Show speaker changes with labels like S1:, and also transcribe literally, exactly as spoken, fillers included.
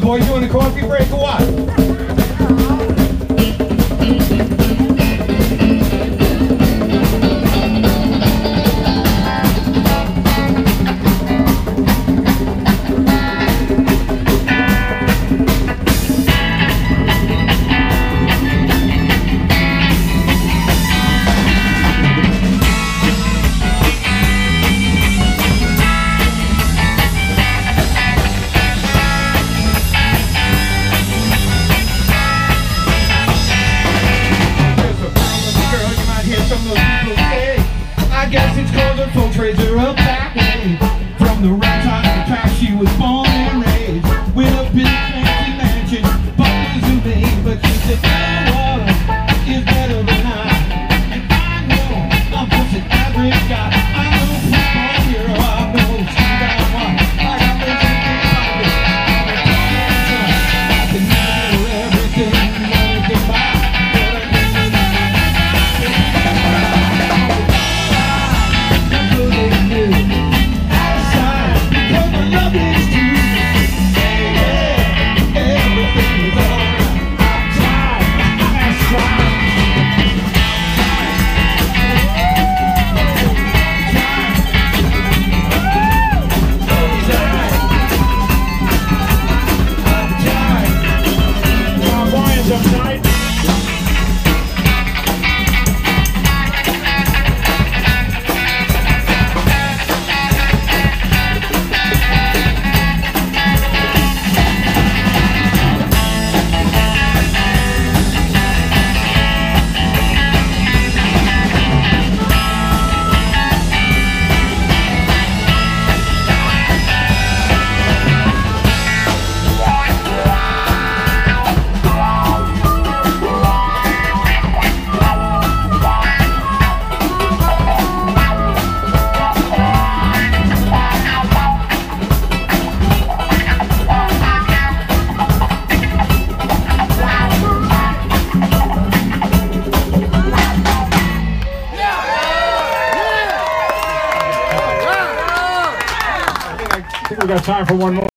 S1: boys doing a coffee break or what? I guess it's called a full treasure of packing. From the red top to the trash, she was born and raised with a big fancy mansion, butlers and maids. But she said, no one is better than I. And I know I'm just an average guy. I know football hero, I know Steve Allen. I got things in my pocket. I can never do everything money can buy.
S2: I think we got time for one more.